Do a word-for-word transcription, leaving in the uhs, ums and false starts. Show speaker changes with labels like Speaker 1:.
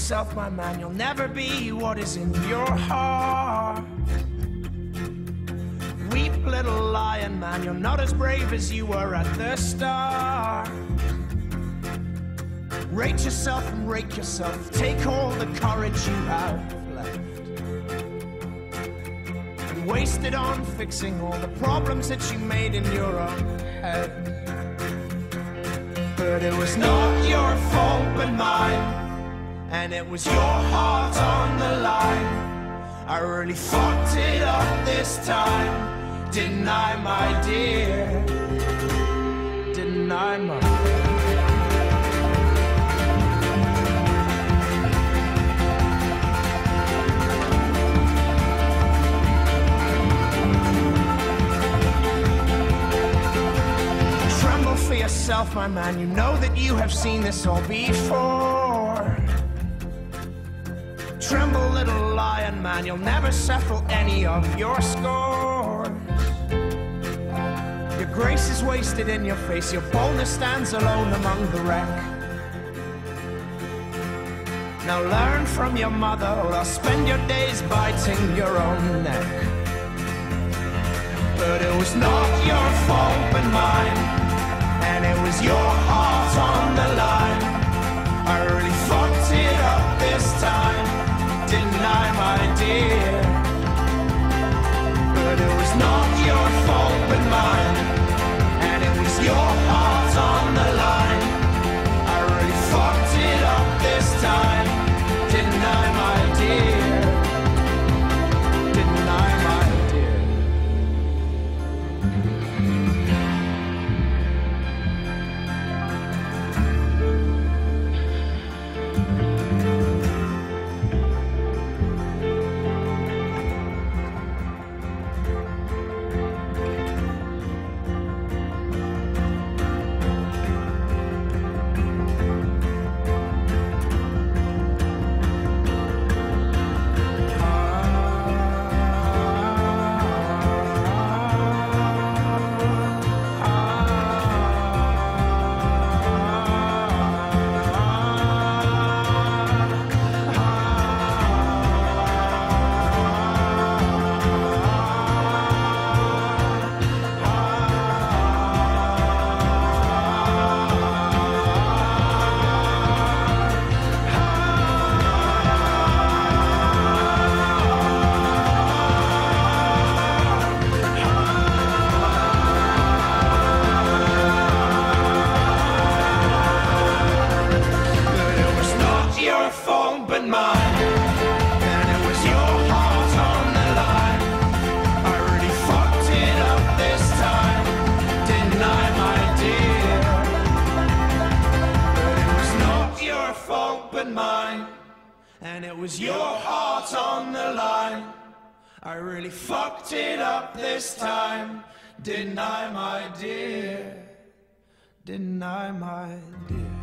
Speaker 1: yourself, my man, you'll never be what is in your heart. Weep, little lion man, you're not as brave as you were at the start. Rate yourself and rake yourself, take all the courage you have left and waste it on fixing all the problems that you made in your own head. But it was not your fault but mine, and it was your heart on the line. I really fucked it up this time, didn't I, my dear? Didn't I, my dear? For yourself, my man, you know that you have seen this all before. Tremble, little lion man, you'll never settle any of your scores. Your grace is wasted in your face, your boldness stands alone among the wreck. Now learn from your mother, or I'll spend your days biting your own neck. But it was not your fault but mine, and it was your heart on the line. I really fucked it up this time, didn't I, my dear? But it was not your fault but mine, and it was your heart on the line. I really fucked it up this time, didn't I, my dear? Didn't I, my dear? And it was your heart on the line. I really fucked it up this time, didn't I, my dear? Didn't I, my dear?